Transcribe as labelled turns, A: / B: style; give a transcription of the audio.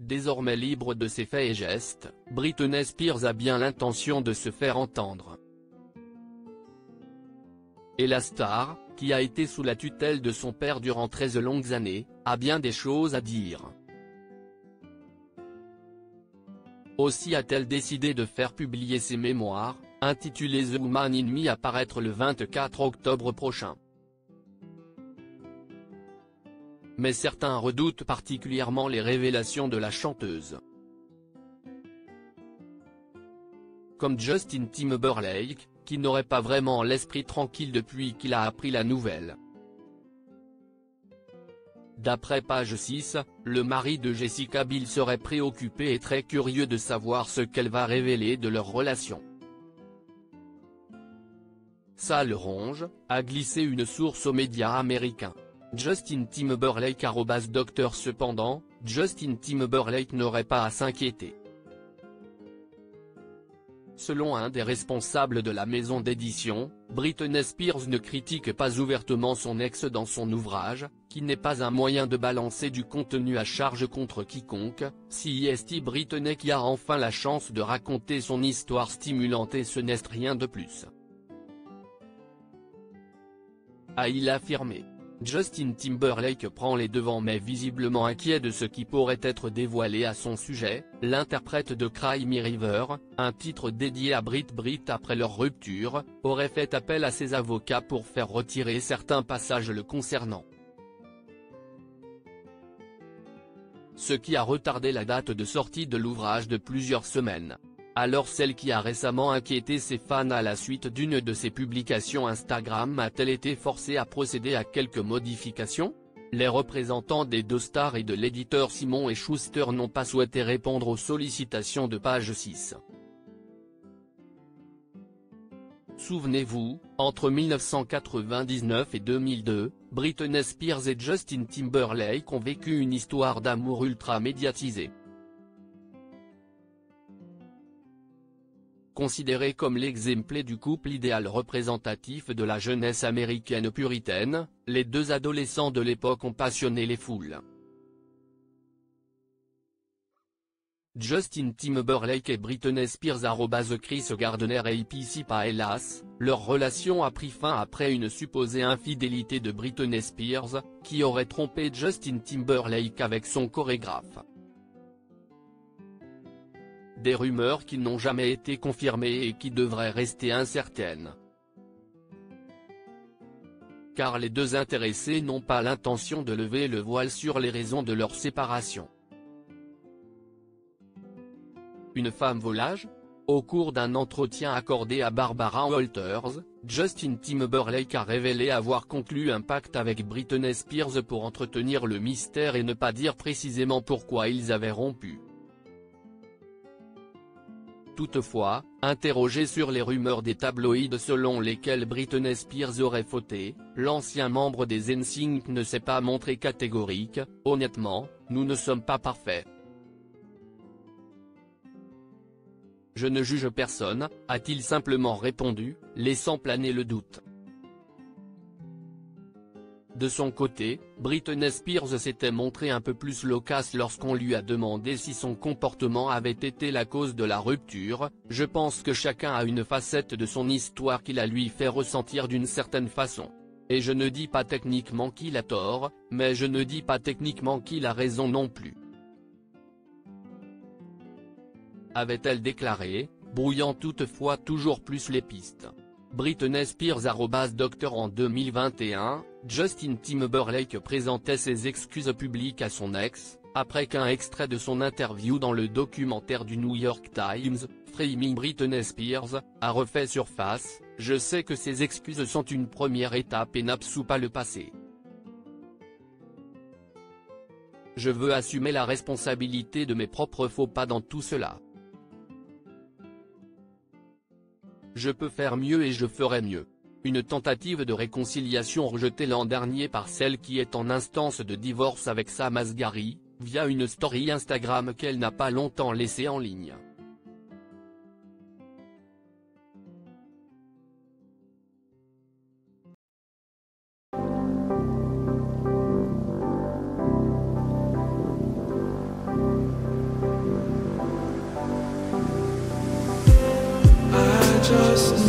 A: désormais libre de ses faits et gestes, Britney Spears a bien l'intention de se faire entendre. Et la star, qui a été sous la tutelle de son père durant 13 longues années, a bien des choses à dire. Aussi a-t-elle décidé de faire publier ses mémoires, intitulées The Woman in Me, à paraître le 24 octobre prochain. Mais certains redoutent particulièrement les révélations de la chanteuse. Comme Justin Timberlake, qui n'aurait pas vraiment l'esprit tranquille depuis qu'il a appris la nouvelle. D'après Page 6, le mari de Jessica Biel serait préoccupé et très curieux de savoir ce qu'elle va révéler de leur relation. Ça le ronge, a glissé une source aux médias américains. Justin Timberlake @Dr. Cependant, Justin Timberlake n'aurait pas à s'inquiéter. Selon un des responsables de la maison d'édition, Britney Spears ne critique pas ouvertement son ex dans son ouvrage, qui n'est pas un moyen de balancer du contenu à charge contre quiconque. C'est Britney qui a enfin la chance de raconter son histoire stimulante et ce n'est rien de plus. A-t-il affirmé. Justin Timberlake prend les devants mais visiblement inquiet de ce qui pourrait être dévoilé à son sujet. L'interprète de Cry Me River, un titre dédié à Brit après leur rupture, aurait fait appel à ses avocats pour faire retirer certains passages le concernant. Ce qui a retardé la date de sortie de l'ouvrage de plusieurs semaines. Alors celle qui a récemment inquiété ses fans à la suite d'une de ses publications Instagram a-t-elle été forcée à procéder à quelques modifications? Les représentants des deux stars et de l'éditeur Simon & Schuster n'ont pas souhaité répondre aux sollicitations de Page 6. Souvenez-vous, entre 1999 et 2002, Britney Spears et Justin Timberlake ont vécu une histoire d'amour ultra médiatisée. Considéré comme l'exemple du couple idéal représentatif de la jeunesse américaine puritaine, les deux adolescents de l'époque ont passionné les foules. Justin Timberlake et Britney Spears @Chris Gardner et APC pas hélas, leur relation a pris fin après une supposée infidélité de Britney Spears, qui aurait trompé Justin Timberlake avec son chorégraphe. Des rumeurs qui n'ont jamais été confirmées et qui devraient rester incertaines. Car les deux intéressés n'ont pas l'intention de lever le voile sur les raisons de leur séparation. Une femme volage? Au cours d'un entretien accordé à Barbara Walters, Justin Timberlake a révélé avoir conclu un pacte avec Britney Spears pour entretenir le mystère et ne pas dire précisément pourquoi ils avaient rompu. Toutefois, interrogé sur les rumeurs des tabloïds selon lesquelles Britney Spears aurait fauté, l'ancien membre des NSYNC ne s'est pas montré catégorique. Honnêtement, nous ne sommes pas parfaits. Je ne juge personne, a-t-il simplement répondu, laissant planer le doute. De son côté, Britney Spears s'était montrée un peu plus loquace lorsqu'on lui a demandé si son comportement avait été la cause de la rupture. Je pense que chacun a une facette de son histoire qui la lui fait ressentir d'une certaine façon. Et je ne dis pas techniquement qu'il a tort, mais je ne dis pas techniquement qu'il a raison non plus. Avait-elle déclaré, brouillant toutefois toujours plus les pistes. Britney Spears @Dr. En 2021, Justin Timberlake présentait ses excuses publiques à son ex, après qu'un extrait de son interview dans le documentaire du New York Times, Framing Britney Spears, a refait surface. Je sais que ces excuses sont une première étape et n'absouent pas le passé. Je veux assumer la responsabilité de mes propres faux pas dans tout cela. Je peux faire mieux et je ferai mieux. Une tentative de réconciliation rejetée l'an dernier par celle qui est en instance de divorce avec Sam Asghari, via une story Instagram qu'elle n'a pas longtemps laissée en ligne.
B: just